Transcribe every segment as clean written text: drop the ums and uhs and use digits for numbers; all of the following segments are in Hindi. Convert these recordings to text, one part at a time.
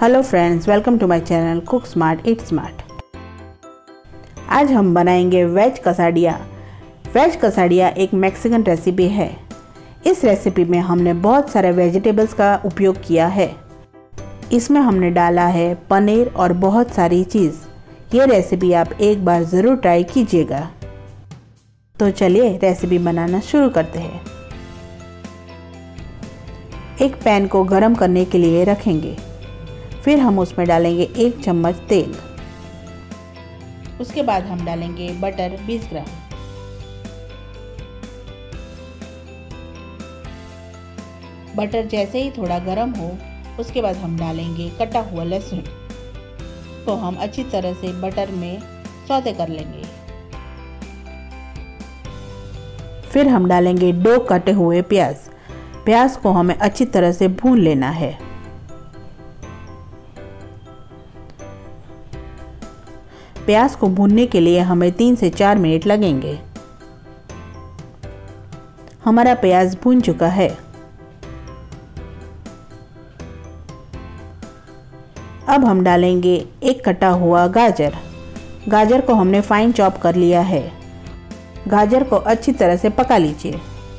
Hello friends, welcome to my channel cook smart eat smart. आज हम बनाएंगे वेज कसाडिया। वेज कसाडिया एक मैक्सिकन रेसिपी है। इस रेसिपी में हमने बहुत सारे वेजिटेबल्स का उपयोग किया है। इसमें हमने डाला है पनीर और बहुत सारी चीज़। ये रेसिपी आप एक बार ज़रूर ट्राई कीजिएगा। तो चलिए रेसिपी बनाना शुरू करते हैं। एक पैन को गरम करने के लिए रखेंगे। फिर हम उसमें डालेंगे 1 चम्मच तेल। उसके बाद हम डालेंगे बटर 20 ग्राम। बटर जैसे ही थोड़ा गर्म हो उसके बाद हम डालेंगे कटा हुआ लहसुन। तो हम अच्छी तरह से बटर में सौते कर लेंगे। फिर हम डालेंगे 2 कटे हुए प्याज। प्याज को हमें अच्छी तरह से भून लेना है। प्याज को भूनने के लिए हमें 3 से 4 मिनट लगेंगे। हमारा प्याज भून चुका है। अब हम डालेंगे 1 कटा हुआ गाजर। गाजर को हमने फाइन चॉप कर लिया है। गाजर को अच्छी तरह से पका लीजिए।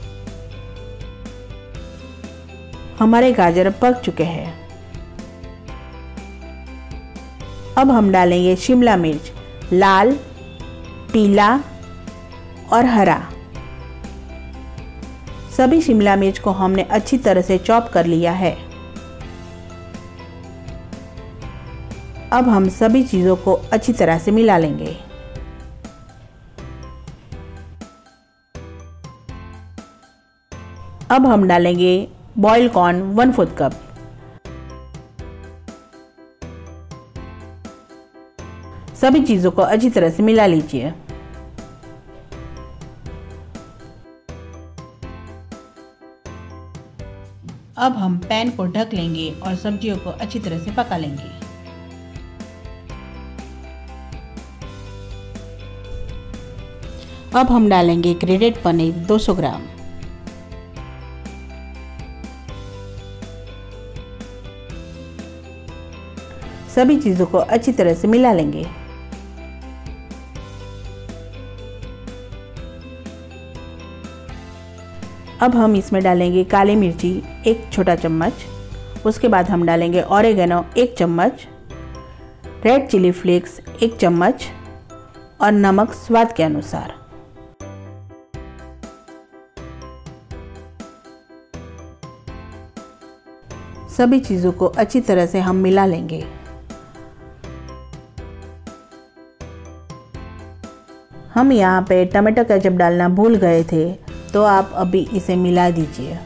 हमारे गाजर पक चुके हैं। अब हम डालेंगे शिमला मिर्च, लाल, पीला और हरा। सभी शिमला मिर्च को हमने अच्छी तरह से चॉप कर लिया है। अब हम सभी चीज़ों को अच्छी तरह से मिला लेंगे। अब हम डालेंगे बॉइल्ड कॉर्न 1/4 कप। सभी चीज़ों को अच्छी तरह से मिला लीजिए। अब हम पैन को ढक लेंगे और सब्जियों को अच्छी तरह से पका लेंगे। अब हम डालेंगे ग्रेटेड पनीर 200 ग्राम। सभी चीज़ों को अच्छी तरह से मिला लेंगे। अब हम इसमें डालेंगे काली मिर्ची 1 छोटा चम्मच। उसके बाद हम डालेंगे ऑरिगेनो 1 चम्मच, रेड चिली फ्लेक्स 1 चम्मच और नमक स्वाद के अनुसार। सभी चीज़ों को अच्छी तरह से हम मिला लेंगे। हम यहाँ पे टमाटो केचप डालना भूल गए थे, तो आप अभी इसे मिला दीजिए।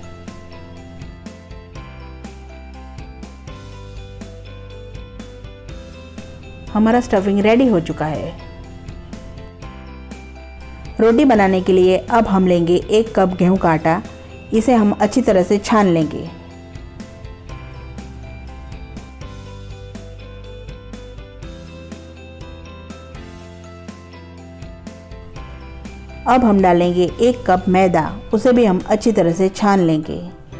हमारा स्टफिंग रेडी हो चुका है। रोटी बनाने के लिए अब हम लेंगे 1 कप गेहूं का आटा। इसे हम अच्छी तरह से छान लेंगे। अब हम डालेंगे 1 कप मैदा। उसे भी हम अच्छी तरह से छान लेंगे।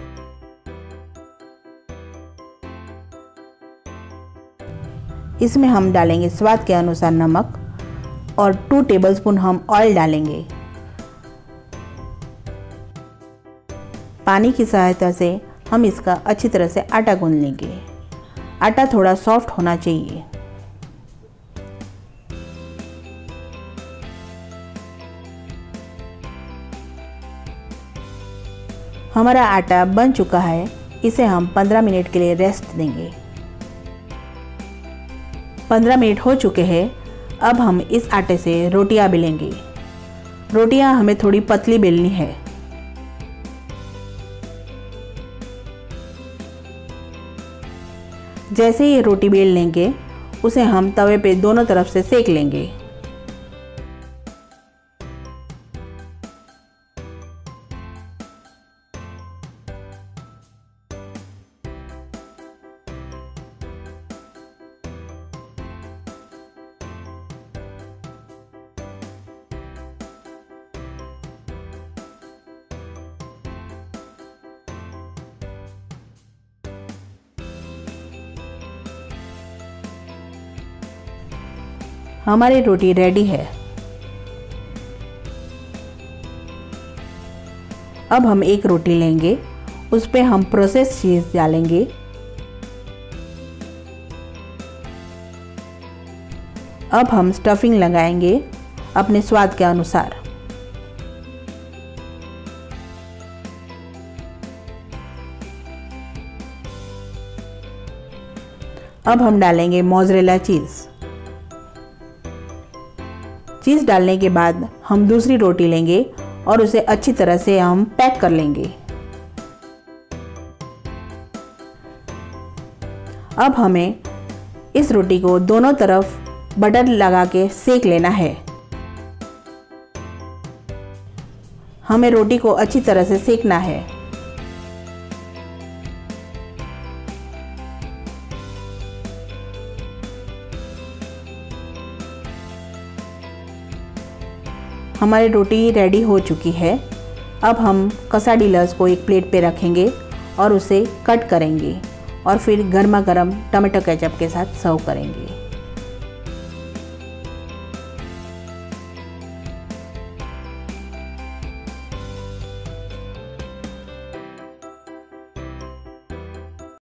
इसमें हम डालेंगे स्वाद के अनुसार नमक और 2 टेबलस्पून हम ऑयल डालेंगे। पानी की सहायता से हम इसका अच्छी तरह से आटा गूंथ लेंगे। आटा थोड़ा सॉफ्ट होना चाहिए। हमारा आटा बन चुका है। इसे हम 15 मिनट के लिए रेस्ट देंगे। 15 मिनट हो चुके हैं। अब हम इस आटे से रोटियां बेलेंगे। रोटियां हमें थोड़ी पतली बेलनी है। जैसे ही रोटी बेल लेंगे उसे हम तवे पे दोनों तरफ से सेक लेंगे। हमारी रोटी रेडी है। अब हम एक रोटी लेंगे, उस पे हम प्रोसेस्ड चीज़ डालेंगे। अब हम स्टफिंग लगाएंगे अपने स्वाद के अनुसार। अब हम डालेंगे मोज़रेला चीज़। चीज़ डालने के बाद हम दूसरी रोटी लेंगे और उसे अच्छी तरह से हम पैक कर लेंगे। अब हमें इस रोटी को दोनों तरफ बटर लगा के सेक लेना है। हमें रोटी को अच्छी तरह से सेकना है। हमारी रोटी रेडी हो चुकी है। अब हम quesadillas को एक प्लेट पे रखेंगे और उसे कट करेंगे और फिर गर्मा गर्म टमाटो केचप के साथ सर्व करेंगे।